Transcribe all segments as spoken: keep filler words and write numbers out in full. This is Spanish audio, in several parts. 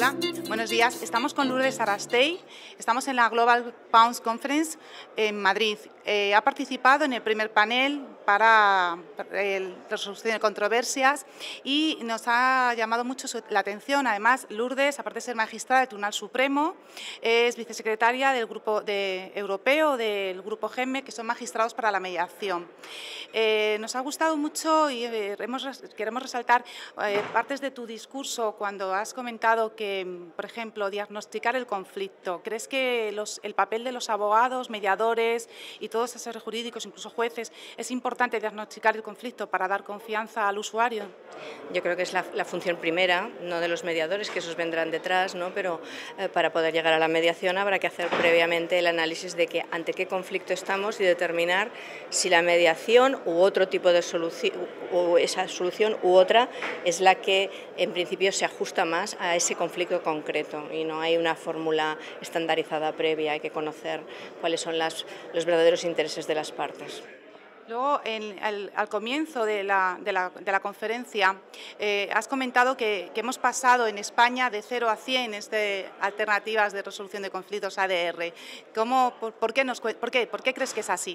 Hola, buenos días. Estamos con Lourdes Arastey. Estamos en la Global Pounds Conference en Madrid. Eh, ha participado en el primer panel para el resolución de controversias y nos ha llamado mucho la atención. Además, Lourdes, aparte de ser magistrada del Tribunal Supremo, es vicesecretaria del Grupo de, Europeo del Grupo G E M E, que son magistrados para la mediación. Eh, nos ha gustado mucho y eh, hemos, queremos resaltar eh, partes de tu discurso cuando has comentado que, por ejemplo, diagnosticar el conflicto. ¿Crees que los, el papel de los abogados, mediadores y todos los asesores jurídicos, incluso jueces, es importante diagnosticar el conflicto para dar confianza al usuario? Yo creo que es la, la función primera, no de los mediadores, que esos vendrán detrás, ¿no? Pero eh, para poder llegar a la mediación habrá que hacer previamente el análisis de que ante qué conflicto estamos y determinar si la mediación u otro tipo de solución, o esa solución u otra, es la que en principio se ajusta más a ese conflicto concreto y no hay una fórmula estandarizada previa, hay que conocer cuáles son las, los verdaderos intereses de las partes. Luego, en, al, al comienzo de la, de la, de la conferencia, eh, has comentado que, que hemos pasado en España de cero a cien este, alternativas de resolución de conflictos A D R. ¿Cómo, por, por, qué nos, por, qué, ¿Por qué crees que es así?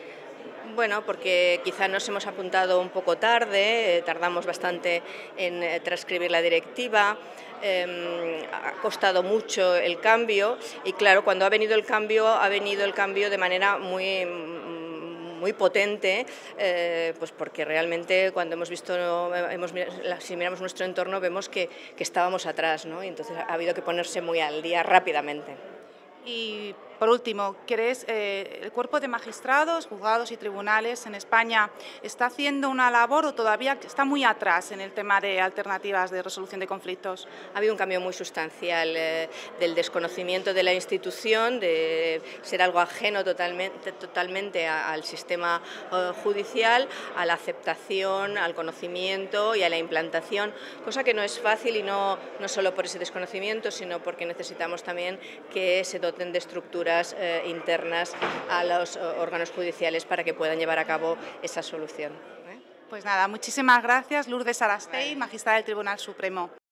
Bueno, porque quizá nos hemos apuntado un poco tarde, eh, tardamos bastante en eh, transcribir la directiva, eh, ha costado mucho el cambio y claro, cuando ha venido el cambio, ha venido el cambio de manera muy... muy potente, eh, pues porque realmente cuando hemos visto, hemos, si miramos nuestro entorno, vemos que, que estábamos atrás, ¿no? Y entonces ha habido que ponerse muy al día rápidamente. Y por último, ¿crees eh, el cuerpo de magistrados, juzgados y tribunales en España está haciendo una labor o todavía está muy atrás en el tema de alternativas de resolución de conflictos? Ha habido un cambio muy sustancial eh, del desconocimiento de la institución, de ser algo ajeno totalmente, totalmente a, al sistema eh, judicial, a la aceptación, al conocimiento y a la implantación, cosa que no es fácil y no, no solo por ese desconocimiento, sino porque necesitamos también que se doten de estructuras Eh, internas a los eh, órganos judiciales para que puedan llevar a cabo esa solución. ¿eh? Pues nada, muchísimas gracias, Lourdes Arastey, magistrada del Tribunal Supremo.